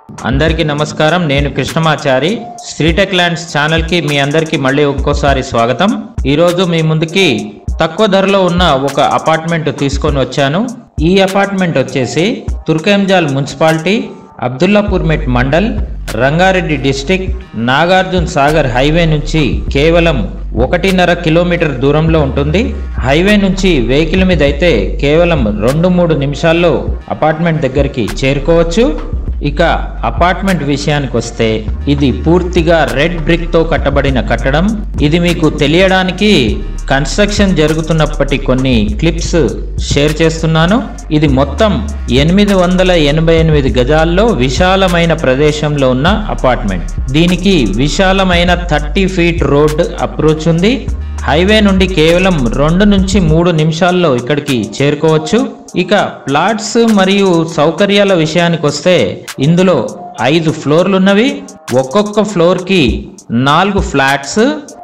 అందరికీ నమస్కారం. నేను కృష్ణమాచారి. శ్రీటెక్ ల్యాండ్స్ ఛానల్ కి మీ అందరికీ మళ్ళీ ఒక్కోసారి స్వాగతం. ఈ రోజు మీ ముందుకి తక్కువ ధరలో ఉన్న ఒక అపార్ట్మెంట్ తీసుకొని వచ్చాను. ఈ అపార్ట్మెంట్ వచ్చేసి Turkayamjal municipality, Abdullapurmet mandal, Rangareddy district, Nagarjunasagar highway నుంచి కేవలం 1.5 కిలోమీటర్ దూరంలో ఉంటుంది. హైవే నుంచి వెహికల్ మీద అయితే కేవలం 2-3 నిమిషాల్లో అపార్ట్మెంట్ దగ్గరికి చేరుకోవచ్చు. ఇక అపార్ట్మెంట్ విషయానికి వస్తే ఇది పూర్తిగా రెడ్ బ్రిక్ తో కట్టబడిన కట్టడం. ఇది మీకు తెలియడానికి కన్స్ట్రక్షన్ జరుగుతున్నప్పటి కొన్ని క్లిప్స్ షేర్ చేస్తున్నాను. ఇది మొత్తం 888 గజాల్లో విశాలమైన ప్రదేశంలో ఉన్న అపార్ట్మెంట్. దీనికి విశాలమైన 30 ఫీట్ రోడ్ అప్రోచ్ ఉంది. హైవే నుండి కేవలం 2 నుంచి 3 నిమిషాల్లో ఇక్కడికి చేరుకోవచ్చు. ఇక ప్లాట్స్ మరియు సౌకర్యాల విషయానికి వస్తే ఇందులో 5 ఫ్లోర్లు ఉన్నవి. ఒక్కొక్క ఫ్లోర్ కి 4 ఫ్లాట్స్,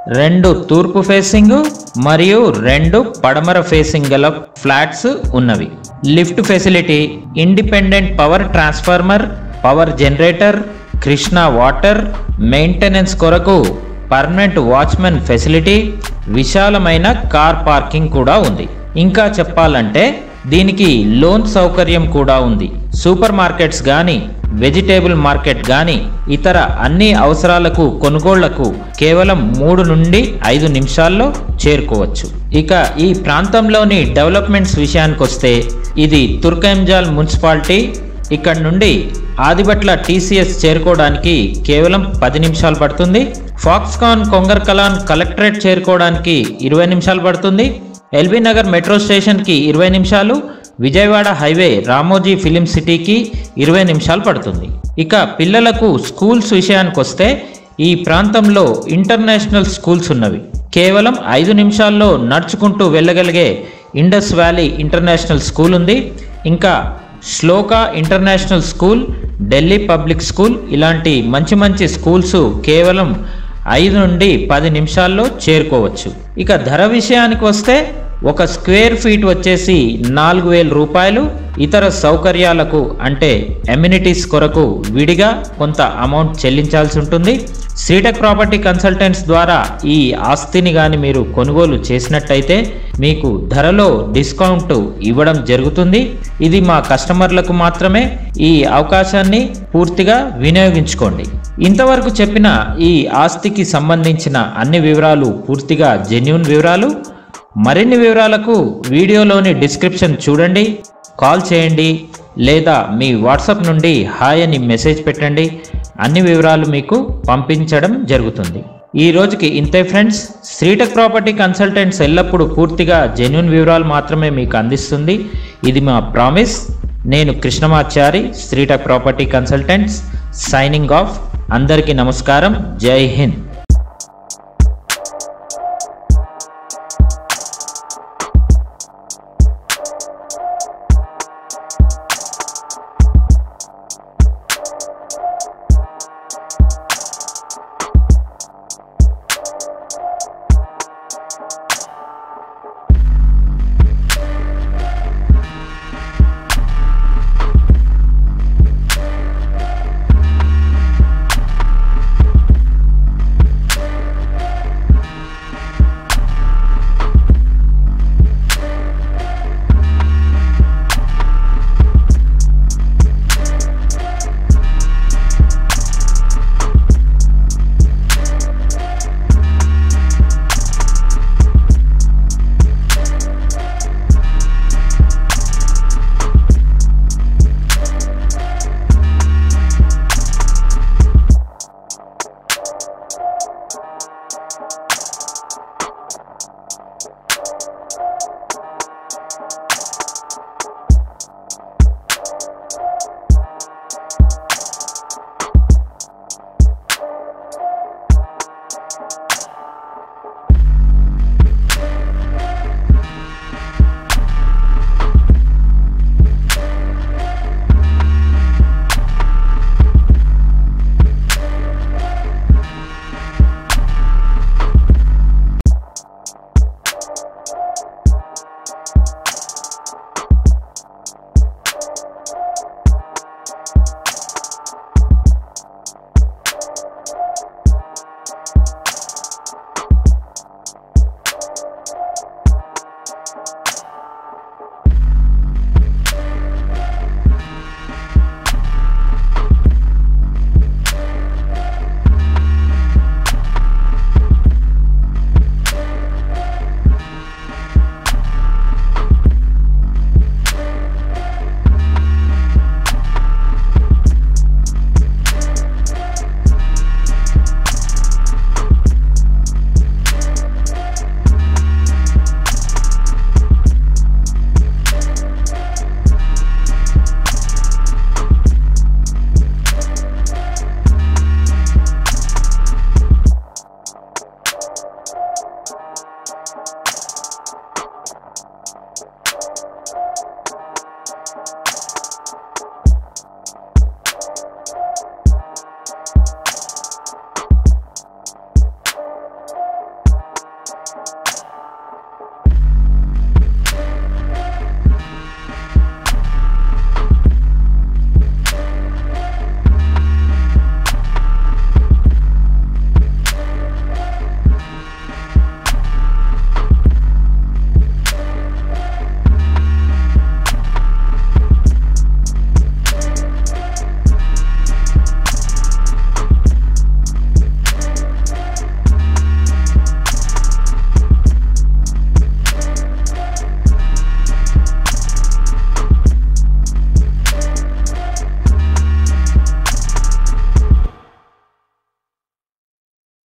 2 తూర్పు ఫేసింగ్ మరియు 2 పడమర ఫేసింగ్ గల ఫ్లాట్స్ ఉన్నవి. Lift facility, independent power transformer, power generator, Krishna water, maintenance కొరకు పర్మనెంట్ వాచ్మెన్ ఫెసిలిటీ, విశాలమైన కార్ పార్కింగ్ కూడా ఉంది. ఇంకా చెప్పాలంటే దీనికి లోన్ సౌకర్యం కూడా ఉంది. సూపర్ మార్కెట్స్ కానీ, వెజిటేబుల్ మార్కెట్ కానీ ఇతర అన్ని అవసరాలకు కొనుగోళ్లకు కేవలం 3 నుండి 5 నిమిషాల్లో చేరుకోవచ్చు. ఇక ఈ ప్రాంతంలోని డెవలప్మెంట్స్ విషయానికి వస్తే ఇది తుర్కయంజాల్ మున్సిపాలిటీ. ఇక్కడ నుండి ఆదిబట్ల TCS చేరుకోవడానికి కేవలం 10 నిమిషాలు పడుతుంది. ఫాక్స్కాన్ కలెక్టరేట్ చేరుకోవడానికి 20 నిమిషాలు పడుతుంది. ఎల్బీ నగర్ మెట్రో స్టేషన్కి 20 నిమిషాలు, విజయవాడ హైవే రామోజీ ఫిలిం సిటీకి 20 నిమిషాలు పడుతుంది. ఇక పిల్లలకు స్కూల్స్ విషయానికి వస్తే ఈ ప్రాంతంలో ఇంటర్నేషనల్ స్కూల్స్ ఉన్నవి. కేవలం 5 నిమిషాల్లో నడుచుకుంటూ వెళ్ళగలిగే ఇండస్ వ్యాలీ ఇంటర్నేషనల్ స్కూల్ ఉంది. ఇంకా Shloka international school, Delhi public school ఇలాంటి మంచి స్కూల్స్ కేవలం 5 నుండి 10 నిమిషాల్లో చేరుకోవచ్చు. ఇక ధర విషయానికి వస్తే ఒక స్క్వేర్ ఫీట్ వచ్చేసి 4,000 రూపాయలు. ఇతర సౌకర్యాలకు అంటే ఎమ్యూనిటీస్ కొరకు విడిగా కొంత అమౌంట్ చెల్లించాల్సి ఉంటుంది. శ్రీటెక్ ప్రాపర్టీ కన్సల్టెంట్స్ ద్వారా ఈ ఆస్తిని కానీ మీరు కొనుగోలు చేసినట్టయితే మీకు ధరలో డిస్కౌంట్ ఇవ్వడం జరుగుతుంది. ఇది మా కస్టమర్లకు మాత్రమే. ఈ అవకాశాన్ని పూర్తిగా వినియోగించుకోండి. ఇంతవరకు చెప్పిన ఈ ఆస్తికి సంబంధించిన అన్ని వివరాలు పూర్తిగా జెన్యూన్ వివరాలు. మరిన్ని వివరాలకు వీడియోలోని డిస్క్రిప్షన్ చూడండి, కాల్ చేయండి లేదా మీ వాట్సాప్ నుండి హాయ్ అని మెసేజ్ పెట్టండి. అన్ని వివరాలు మీకు పంపించడం జరుగుతుంది. ఈ రోజుకి ఇంతే ఫ్రెండ్స్. శ్రీటెక్ ప్రాపర్టీ కన్సల్టెంట్స్ ఎల్లప్పుడూ పూర్తిగా జెన్యూన్ వివరాలు మాత్రమే మీకు అందిస్తుంది. ఇది మా ప్రామిస్. నేను Krishnamachari, Sritech property consultants, signing off. అందరికీ నమస్కారం. జై హింద్.